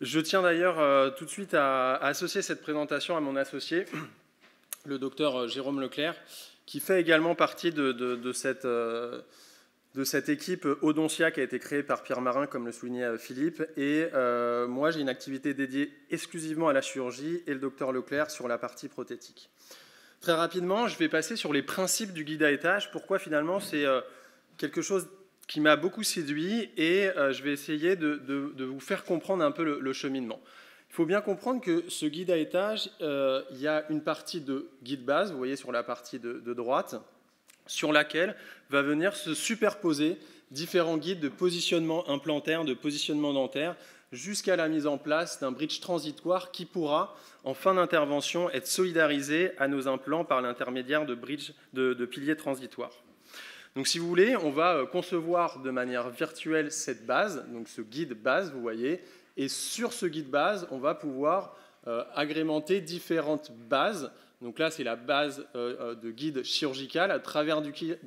Je tiens d'ailleurs tout de suite à associer cette présentation à mon associé, le docteur Jérôme Leclerc, qui fait également partie de cette équipe Audoncia qui a été créée par Pierre Marin, comme le soulignait Philippe. Et moi, j'ai une activité dédiée exclusivement à la chirurgie et le docteur Leclerc sur la partie prothétique. Très rapidement, je vais passer sur les principes du guide à étage. Pourquoi finalement c'est quelque chose qui m'a beaucoup séduit et je vais essayer de vous faire comprendre un peu le cheminement. Il faut bien comprendre que ce guide à étage, il y a une partie de guide base, vous voyez sur la partie de droite, sur laquelle va venir se superposer différents guides de positionnement implantaire, de positionnement dentaire, jusqu'à la mise en place d'un bridge transitoire qui pourra, en fin d'intervention, être solidarisé à nos implants par l'intermédiaire de piliers transitoires. Donc si vous voulez, on va concevoir de manière virtuelle cette base, donc ce guide base, vous voyez, et sur ce guide base, on va pouvoir agrémenter différentes bases. Donc là, c'est la base de guide chirurgical au travers duquel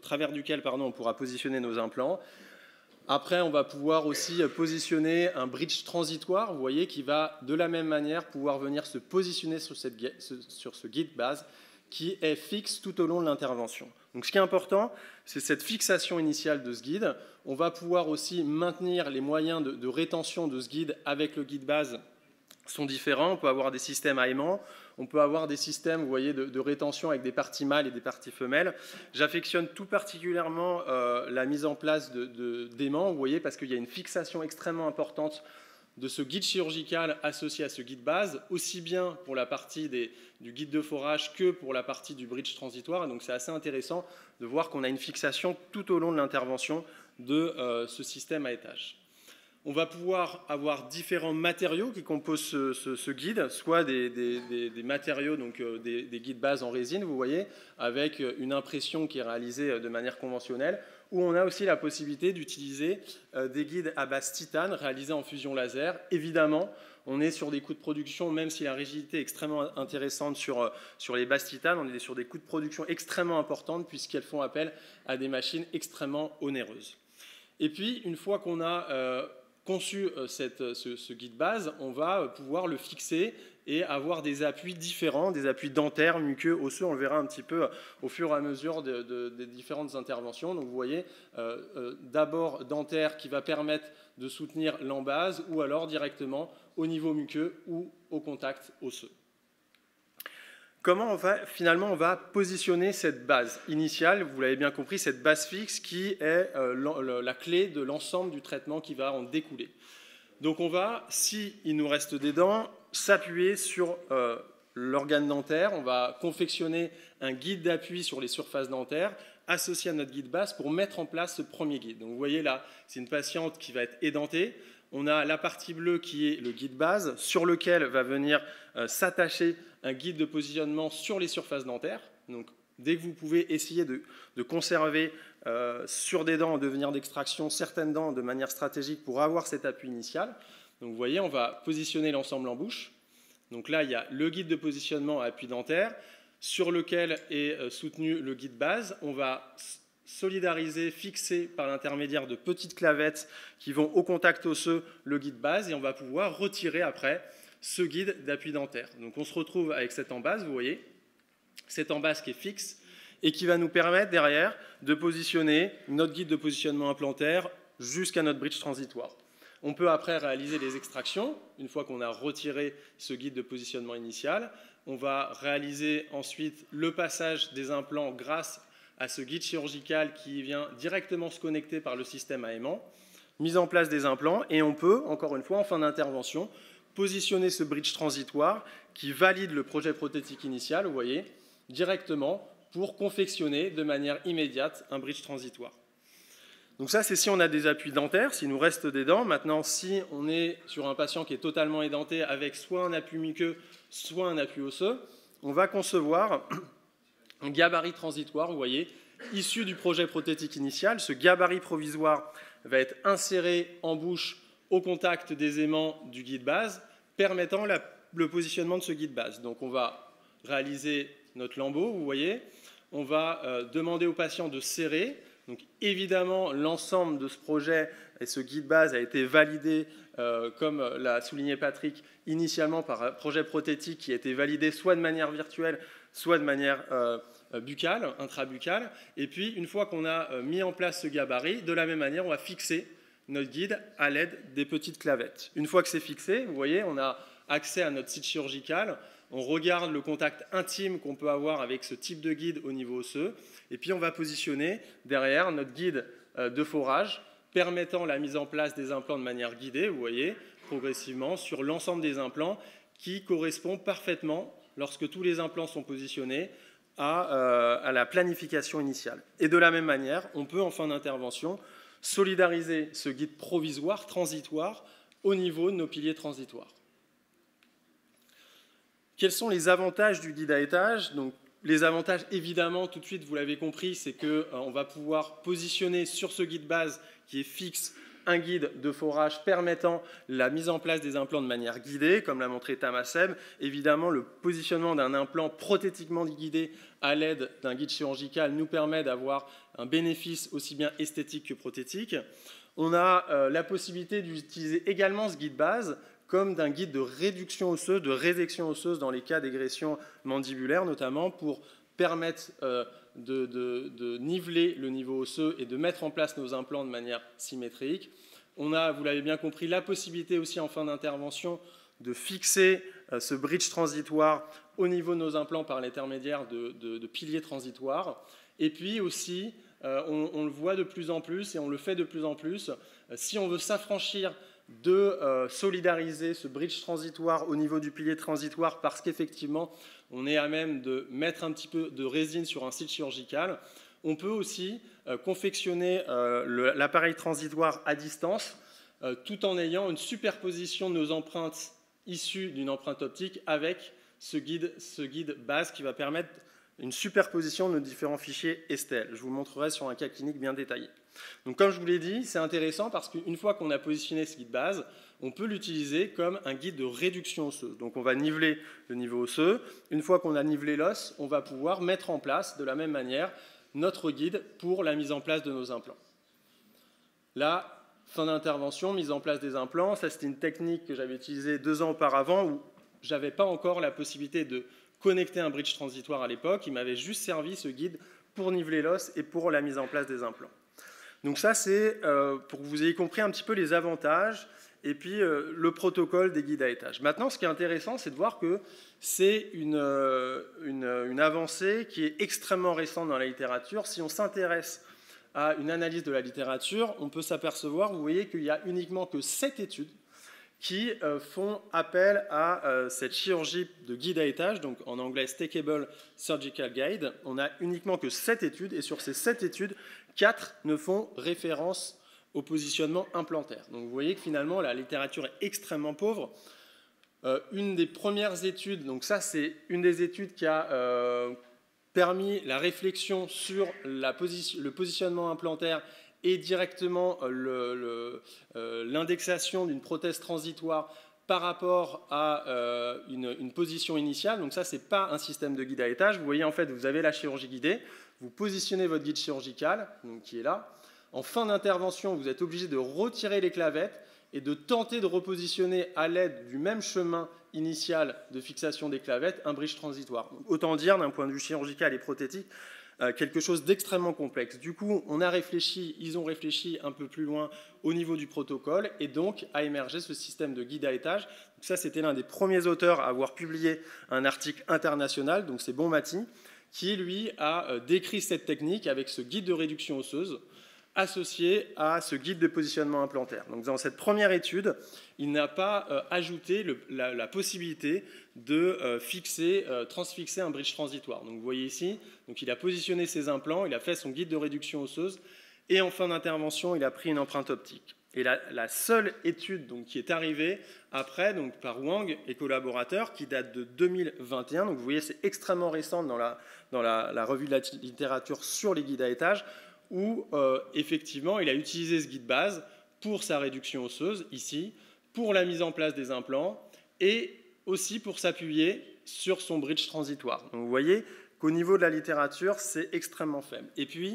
on pourra positionner nos implants. Après, on va pouvoir aussi positionner un bridge transitoire, vous voyez, qui va de la même manière pouvoir venir se positionner sur ce guide base qui est fixe tout au long de l'intervention. Donc ce qui est important, c'est cette fixation initiale de ce guide. On va pouvoir aussi maintenir les moyens de rétention de ce guide avec le guide base sont différents. On peut avoir des systèmes à aimants, on peut avoir des systèmes, vous voyez, de rétention avec des parties mâles et des parties femelles. J'affectionne tout particulièrement la mise en place d'aimants, vous voyez, parce qu'il y a une fixation extrêmement importante de ce guide chirurgical associé à ce guide base, aussi bien pour la partie du guide de forage que pour la partie du bridge transitoire. Et donc c'est assez intéressant de voir qu'on a une fixation tout au long de l'intervention de ce système à étage. On va pouvoir avoir différents matériaux qui composent ce guide, soit des matériaux, donc des guides bases en résine, vous voyez, avec une impression qui est réalisée de manière conventionnelle, où on a aussi la possibilité d'utiliser des guides à base titane réalisés en fusion laser. Évidemment, on est sur des coûts de production, même si la rigidité est extrêmement intéressante sur les bases titane, on est sur des coûts de production extrêmement importants puisqu'elles font appel à des machines extrêmement onéreuses. Et puis, une fois qu'on a conçu ce guide base, on va pouvoir le fixer et avoir des appuis différents, des appuis dentaires, muqueux, osseux. On le verra un petit peu au fur et à mesure des différentes interventions. Donc vous voyez, d'abord dentaire qui va permettre de soutenir l'embase ou alors directement au niveau muqueux ou au contact osseux. Comment finalement on va positionner cette base initiale, vous l'avez bien compris, cette base fixe qui est la clé de l'ensemble du traitement qui va en découler. Donc on va, s'il nous reste des dents, s'appuyer sur l'organe dentaire, on va confectionner un guide d'appui sur les surfaces dentaires associé à notre guide base pour mettre en place ce premier guide. Donc vous voyez là, c'est une patiente qui va être édentée. On a la partie bleue qui est le guide base sur lequel va venir s'attacher un guide de positionnement sur les surfaces dentaires. Donc, dès que vous pouvez essayer de conserver sur des dents en devenir d'extraction certaines dents de manière stratégique pour avoir cet appui initial. Donc, vous voyez, on va positionner l'ensemble en bouche. Donc là, il y a le guide de positionnement à appui dentaire sur lequel est soutenu le guide base. On va solidariser, fixer par l'intermédiaire de petites clavettes qui vont au contact osseux le guide base et on va pouvoir retirer après ce guide d'appui dentaire. Donc on se retrouve avec cette embase, vous voyez, cette embase qui est fixe et qui va nous permettre derrière de positionner notre guide de positionnement implantaire jusqu'à notre bridge transitoire. On peut après réaliser les extractions, une fois qu'on a retiré ce guide de positionnement initial. On va réaliser ensuite le passage des implants grâce à ce guide chirurgical qui vient directement se connecter par le système à aimant, mise en place des implants, et on peut, encore une fois, en fin d'intervention, positionner ce bridge transitoire qui valide le projet prothétique initial, vous voyez, directement pour confectionner de manière immédiate un bridge transitoire. Donc ça, c'est si on a des appuis dentaires, s'il nous reste des dents. Maintenant, si on est sur un patient qui est totalement édenté avec soit un appui muqueux, soit un appui osseux, on va concevoir un gabarit transitoire, vous voyez, issu du projet prothétique initial. Ce gabarit provisoire va être inséré en bouche au contact des aimants du guide base, permettant le positionnement de ce guide base. Donc on va réaliser notre lambeau, vous voyez, on va demander au patient de serrer Donc évidemment, l'ensemble de ce projet et ce guide base a été validé, comme l'a souligné Patrick, initialement par un projet prothétique qui a été validé soit de manière virtuelle, soit de manière buccale, intrabuccale. Et puis, une fois qu'on a mis en place ce gabarit, de la même manière, on va fixer notre guide à l'aide des petites clavettes. Une fois que c'est fixé, vous voyez, on a accès à notre site chirurgical. On regarde le contact intime qu'on peut avoir avec ce type de guide au niveau osseux. Et puis, on va positionner derrière notre guide de forage permettant la mise en place des implants de manière guidée, vous voyez, progressivement sur l'ensemble des implants qui correspond parfaitement, lorsque tous les implants sont positionnés, à la planification initiale. Et de la même manière, on peut en fin d'intervention solidariser ce guide provisoire, transitoire, au niveau de nos piliers transitoires. Quels sont les avantages du guide à étage? Donc, les avantages, évidemment, tout de suite, vous l'avez compris, c'est qu'on va pouvoir positionner sur ce guide base qui est fixe un guide de forage permettant la mise en place des implants de manière guidée, comme l'a montré Tamaseb. Évidemment, le positionnement d'un implant prothétiquement guidé à l'aide d'un guide chirurgical nous permet d'avoir un bénéfice aussi bien esthétique que prothétique. On a la possibilité d'utiliser également ce guide base comme d'un guide de réduction osseuse, de résection osseuse dans les cas d'égression mandibulaire notamment, pour permettre de niveler le niveau osseux et de mettre en place nos implants de manière symétrique. On a, vous l'avez bien compris, la possibilité aussi en fin d'intervention de fixer ce bridge transitoire au niveau de nos implants par l'intermédiaire de piliers transitoires. Et puis aussi, on le voit de plus en plus et on le fait de plus en plus, si on veut s'affranchir de solidariser ce bridge transitoire au niveau du pilier transitoire parce qu'effectivement, on est à même de mettre un petit peu de résine sur un site chirurgical. On peut aussi confectionner l'appareil transitoire à distance tout en ayant une superposition de nos empreintes issues d'une empreinte optique avec ce guide base qui va permettre une superposition de nos différents fichiers STL. Je vous montrerai sur un cas clinique bien détaillé. Donc, comme je vous l'ai dit, c'est intéressant parce qu'une fois qu'on a positionné ce guide base, on peut l'utiliser comme un guide de réduction osseuse. Donc, on va niveler le niveau osseux. Une fois qu'on a nivelé l'os, on va pouvoir mettre en place de la même manière notre guide pour la mise en place de nos implants. Là, fin d'intervention, mise en place des implants. Ça, c'était une technique que j'avais utilisée 2 ans auparavant où je n'avais pas encore la possibilité de connecter un bridge transitoire à l'époque. Il m'avait juste servi ce guide pour niveler l'os et pour la mise en place des implants. Donc ça, c'est pour que vous ayez compris un petit peu les avantages et puis le protocole des guides à étage. Maintenant, ce qui est intéressant, c'est de voir que c'est une avancée qui est extrêmement récente dans la littérature. Si on s'intéresse à une analyse de la littérature, on peut s'apercevoir, vous voyez, qu'il n'y a uniquement que 7 études qui font appel à cette chirurgie de guide à étage, donc en anglais Stackable Surgical Guide. On n'a uniquement que 7 études, et sur ces 7 études, 4 ne font référence au positionnement implantaire. Donc vous voyez que finalement la littérature est extrêmement pauvre. Une des premières études, donc ça c'est une des études qui a permis la réflexion sur le positionnement implantaire et directement l'indexation d'une prothèse transitoire par rapport à une position initiale. Donc ça, ce n'est pas un système de guide à étage. Vous voyez, en fait, vous avez la chirurgie guidée, vous positionnez votre guide chirurgical, donc, qui est là. En fin d'intervention, vous êtes obligé de retirer les clavettes et de tenter de repositionner à l'aide du même chemin initial de fixation des clavettes un bridge transitoire. Donc, autant dire, d'un point de vue chirurgical et prothétique, quelque chose d'extrêmement complexe. Du coup, ils ont réfléchi un peu plus loin au niveau du protocole et donc a émergé ce système de guide à étage. Donc ça, c'était l'un des premiers auteurs à avoir publié un article international, donc c'est Bonmati, qui lui a décrit cette technique avec ce guide de réduction osseuse associé à ce guide de positionnement implantaire. Donc dans cette première étude, il n'a pas ajouté la possibilité de transfixer un bridge transitoire. Donc vous voyez ici, donc il a positionné ses implants, il a fait son guide de réduction osseuse, et en fin d'intervention, il a pris une empreinte optique. Et la seule étude donc, qui est arrivée après, donc, par Wang et collaborateurs, qui date de 2021, donc vous voyez c'est extrêmement récent dans la revue de la littérature sur les guides à étage, où effectivement il a utilisé ce guide base pour sa réduction osseuse, ici, pour la mise en place des implants et aussi pour s'appuyer sur son bridge transitoire. Donc vous voyez qu'au niveau de la littérature, c'est extrêmement faible. Et puis,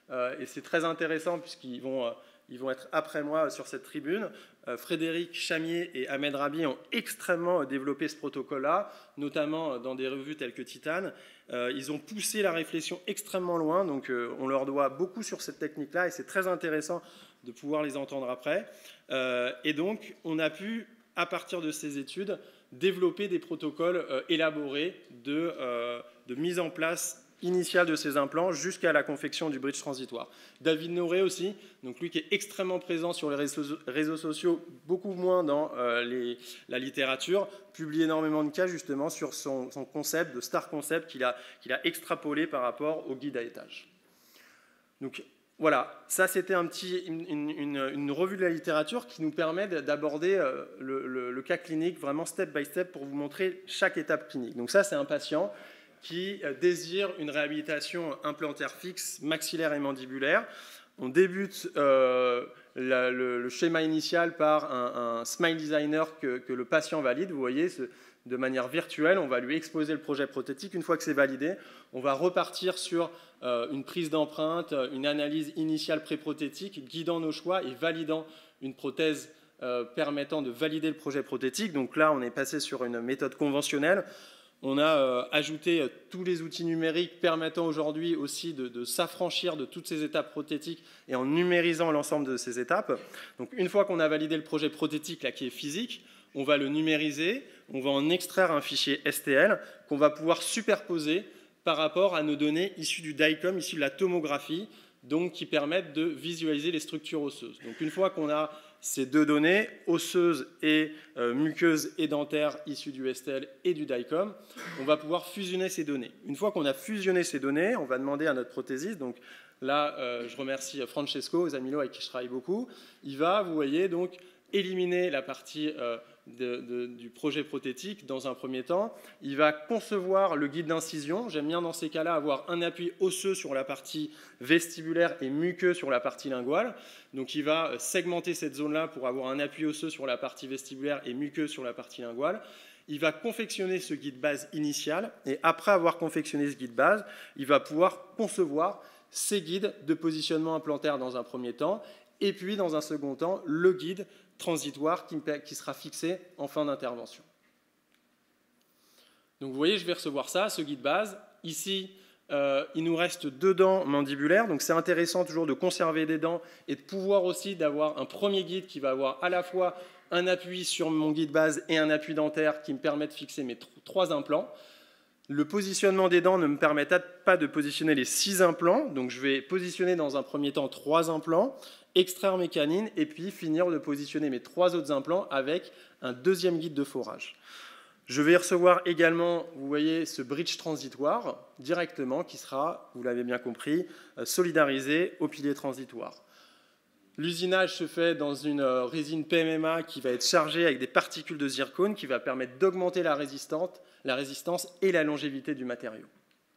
et c'est très intéressant puisqu'ils vont être après moi sur cette tribune. Frédéric Chamier et Ahmed Rabi ont extrêmement développé ce protocole-là, notamment dans des revues telles que Titan. Ils ont poussé la réflexion extrêmement loin, donc on leur doit beaucoup sur cette technique-là, et c'est très intéressant de pouvoir les entendre après. Et donc, on a pu, à partir de ces études, développer des protocoles élaborés de mise en place initiale de ces implants jusqu'à la confection du bridge transitoire. David Noré aussi, donc lui qui est extrêmement présent sur les réseaux sociaux, beaucoup moins dans la littérature, publie énormément de cas justement sur son concept, de star concept qu'il a extrapolé par rapport au guide à étage. Donc voilà, ça c'était une revue de la littérature qui nous permet d'aborder le cas clinique vraiment step by step pour vous montrer chaque étape clinique. Donc ça c'est un patient qui désire une réhabilitation implantaire fixe, maxillaire et mandibulaire. On débute le schéma initial par un smile designer que le patient valide. Vous voyez, de manière virtuelle, on va lui exposer le projet prothétique. Une fois que c'est validé, on va repartir sur une prise d'empreinte, une analyse initiale pré-prothétique, guidant nos choix et validant une prothèse permettant de valider le projet prothétique. Donc là, on est passé sur une méthode conventionnelle. On a ajouté tous les outils numériques permettant aujourd'hui aussi de s'affranchir de toutes ces étapes prothétiques et en numérisant l'ensemble de ces étapes. Donc une fois qu'on a validé le projet prothétique là, qui est physique, on va le numériser, on va en extraire un fichier STL qu'on va pouvoir superposer par rapport à nos données issues du DICOM, issues de la tomographie, donc qui permettent de visualiser les structures osseuses. Donc une fois qu'on a ces deux données, osseuses et muqueuses et dentaires issues du STL et du DICOM, on va pouvoir fusionner ces données. Une fois qu'on a fusionné ces données, on va demander à notre prothésiste, donc là je remercie Francesco Zamilo avec qui je travaille beaucoup, il va, vous voyez, donc éliminer la partie du projet prothétique dans un premier temps. Il va concevoir le guide d'incision. J'aime bien dans ces cas-là avoir un appui osseux sur la partie vestibulaire et muqueux sur la partie linguale. Donc il va segmenter cette zone-là pour avoir un appui osseux sur la partie vestibulaire et muqueux sur la partie linguale. Il va confectionner ce guide base initial et après avoir confectionné ce guide base, il va pouvoir concevoir ces guides de positionnement implantaire dans un premier temps et puis dans un second temps, le guide transitoire qui sera fixé en fin d'intervention. Donc vous voyez, je vais recevoir ça, ce guide base. Ici, il nous reste 2 dents mandibulaires, donc c'est intéressant toujours de conserver des dents et de pouvoir aussi d'avoir un premier guide qui va avoir à la fois un appui sur mon guide base et un appui dentaire qui me permet de fixer mes 3 implants. Le positionnement des dents ne me permet pas de positionner les 6 implants, donc je vais positionner dans un premier temps 3 implants, extraire mes canines et puis finir de positionner mes 3 autres implants avec un deuxième guide de forage. Je vais recevoir également, vous voyez, ce bridge transitoire directement qui sera, vous l'avez bien compris, solidarisé au pilier transitoire. L'usinage se fait dans une résine PMMA qui va être chargée avec des particules de zircone qui va permettre d'augmenter la résistance et la longévité du matériau.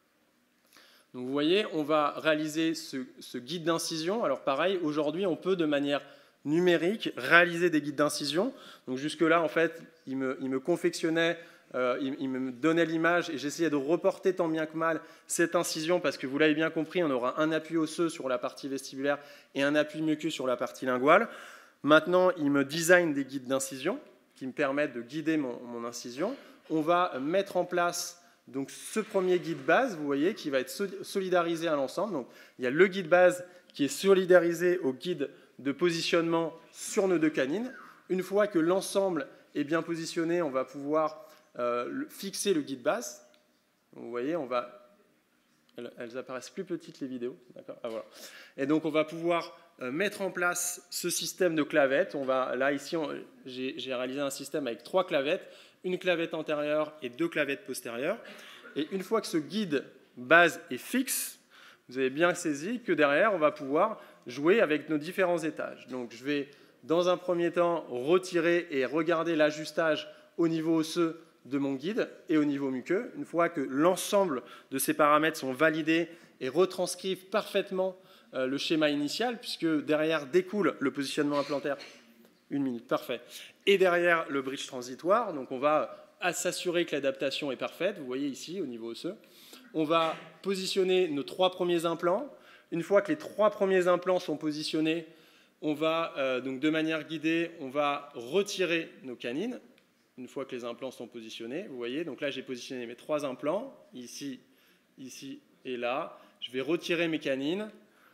Donc vous voyez, on va réaliser ce guide d'incision. Alors pareil, aujourd'hui, on peut de manière numérique réaliser des guides d'incision. Donc jusque-là, en fait, il me confectionnait, il me donnait l'image et j'essayais de reporter tant bien que mal cette incision parce que vous l'avez bien compris, on aura un appui osseux sur la partie vestibulaire et un appui muqueux sur la partie linguale. Maintenant, il me design des guides d'incision qui me permettent de guider mon incision. On va mettre en place donc, ce premier guide base, vous voyez, qui va être solidarisé à l'ensemble. Donc, il y a le guide base qui est solidarisé au guide de positionnement sur nos 2 canines. Une fois que l'ensemble est bien positionné, on va pouvoir fixer le guide base. Donc, vous voyez, elles apparaissent plus petites les vidéos. Ah, voilà. Et donc, on va pouvoir mettre en place ce système de clavettes. Là, ici, j'ai réalisé un système avec 3 clavettes. Une clavette antérieure et 2 clavettes postérieures. Et une fois que ce guide base est fixe, vous avez bien saisi que derrière, on va pouvoir jouer avec nos différents étages. Donc je vais, dans un premier temps, retirer et regarder l'ajustage au niveau osseux de mon guide et au niveau muqueux. Une fois que l'ensemble de ces paramètres sont validés et retranscrivent parfaitement le schéma initial, puisque derrière découle le positionnement implantaire. 1 minute, parfait. Et derrière le bridge transitoire, donc on va s'assurer que l'adaptation est parfaite, vous voyez ici au niveau osseux. On va positionner nos 3 premiers implants. Une fois que les 3 premiers implants sont positionnés, on va, donc de manière guidée, on va retirer nos canines. Une fois que les implants sont positionnés, vous voyez, donc là j'ai positionné mes 3 implants, ici, ici et là. Je vais retirer mes canines.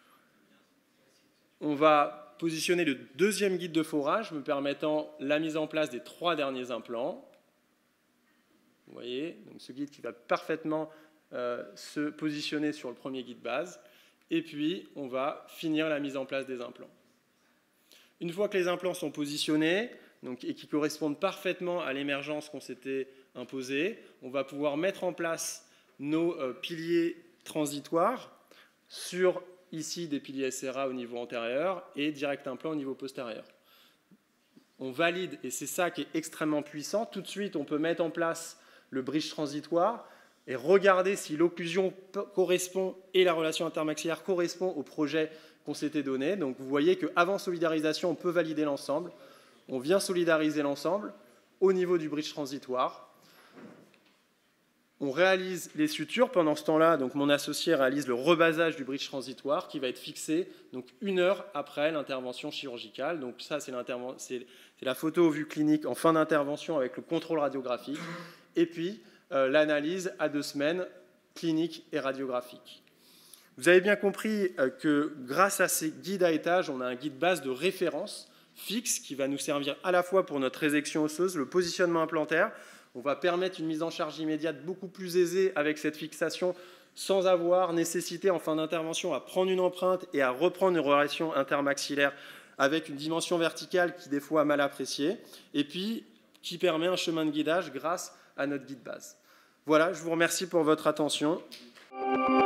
On va positionner le deuxième guide de forage, me permettant la mise en place des 3 derniers implants. Vous voyez, donc ce guide qui va parfaitement se positionner sur le premier guide base. Et puis, on va finir la mise en place des implants. Une fois que les implants sont positionnés, donc, et qui correspondent parfaitement à l'émergence qu'on s'était imposée, on va pouvoir mettre en place nos piliers transitoires sur, ici, des piliers SRA au niveau antérieur et direct implant au niveau postérieur. On valide, et c'est ça qui est extrêmement puissant, tout de suite on peut mettre en place le bridge transitoire et regarder si l'occlusion correspond et la relation intermaxillaire correspond au projet qu'on s'était donné. Donc vous voyez qu'avant solidarisation, on peut valider l'ensemble. On vient solidariser l'ensemble au niveau du bridge transitoire. On réalise les sutures. Pendant ce temps-là, donc mon associé réalise le rebasage du bridge transitoire qui va être fixé donc 1 heure après l'intervention chirurgicale. Donc ça, c'est la photo vue clinique en fin d'intervention avec le contrôle radiographique. Et puis, l'analyse à 2 semaines, clinique et radiographique. Vous avez bien compris que grâce à ces guides à étage, on a un guide base de référence fixe qui va nous servir à la fois pour notre résection osseuse, le positionnement implantaire. On va permettre une mise en charge immédiate beaucoup plus aisée avec cette fixation sans avoir nécessité en fin d'intervention à prendre une empreinte et à reprendre une relation intermaxillaire avec une dimension verticale qui des fois est mal appréciée et puis qui permet un chemin de guidage grâce à notre guide base. Voilà, je vous remercie pour votre attention.